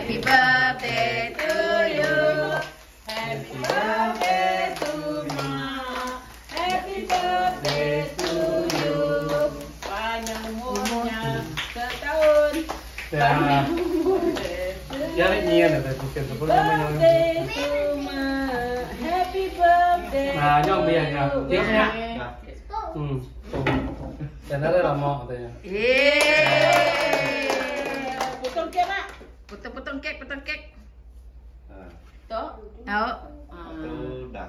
Happy birthday to you. Happy birthday to Ma. Happy birthday to you. Panjang umurnya setahun. Ya. Jangan nyian ada bukan sebelum namanya. Birthday to Ma. Happy birthday. Nah, nyong biar ya. Tiap ya. Hmm. Dan ada lama katanya. Yeay. Potong kek, Mak. Potong kek. Toh? Tahu? Sudah.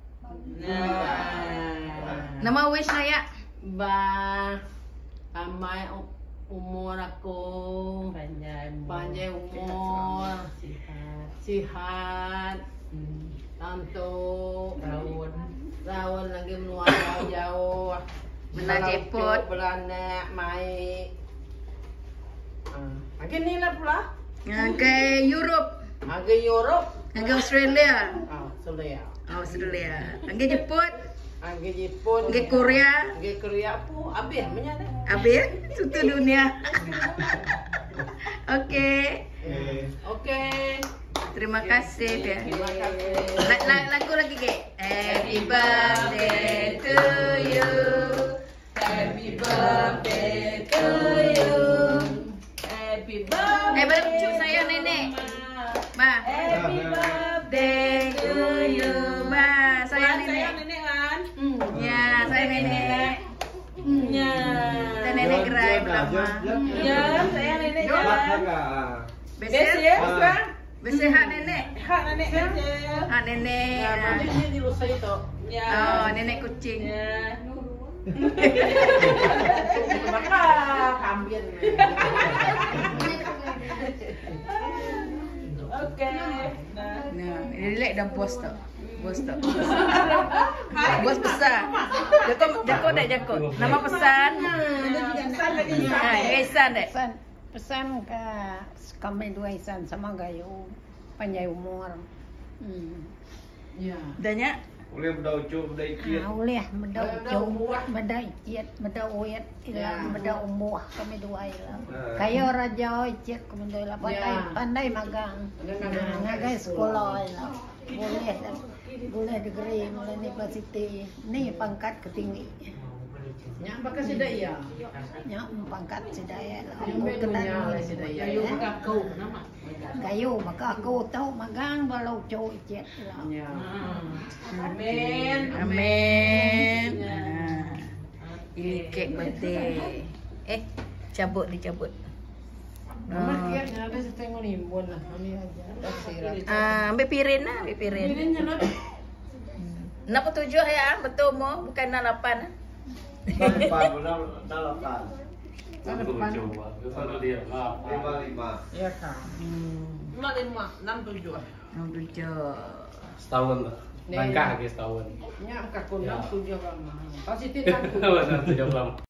Nah. Nama wish saya. Tambah umur aku panjang umur, sihat, tentu rawon lagi menua jauh, Menajeput. beranak, mai. Lagi ni lah pula, Ke Europe, lagi Europe, ke Australia. Australia, Ke Jepun, lagi Jepun, ke Korea. lagi Korea pun, habis menyala. Habis tutup dunia. Oke. Oke. Terima kasih ya. Terima kasih. Lagu lagi ke. Happy birthday to you. Happy birthday to you. Happy birthday. Belum cucu saya nenek. Ma. Happy birthday Birthday to you. Ma, saya nenek. nenek kan? Ya, saya nenek. Ya. Saya nenek gerai pertama. Ya, saya nenek kan. Besar. ya, kan? Besar hak nenek. Hak nenek aja. Hak nenek. Ya, ini di Lusai itu. Ya. Oh, nenek kucing. Ya. Maka kambing. Oke. Nah, relax dah bos tu. Bos tu. Bos pesan. Jakot dah jakot. Nama pesan. Pesan lagi. Isan deh. Pesan ke kami dua isan sama gayo panjang umur. Ya. Danya. Boleh berdaucu, berdaikir. Ulih medau jauh, medau iet, medau uet, ilang medau umuh kami dua ilang. Kayo raja iet kami dua ilang pandai magang. Ngagai sekolah ilang. Boleh degree, boleh university. Ni pangkat ketinggi. Yang pakai sudah ya. Nya pangkat sedaya lah. Kayu kau nama. Kayo maka aku tahu magang balau jauh iet ilang. Ya. Amin. Amin. Ini kek birthday. Cabut dicabut. Nama kiatnya ada setengah limbun lah. Ini aja. Ambil piring lah, ambil piring. Piringnya lah. 67 ya, betul mo, bukan 68. Depan, benar, dalapan. Coba. Itu dia. 55. Iya kan. 67. 67. Setahun lah. Langkah lagi setahun. Nya angka kunang 7 lama. Pasti Benar 7 lama.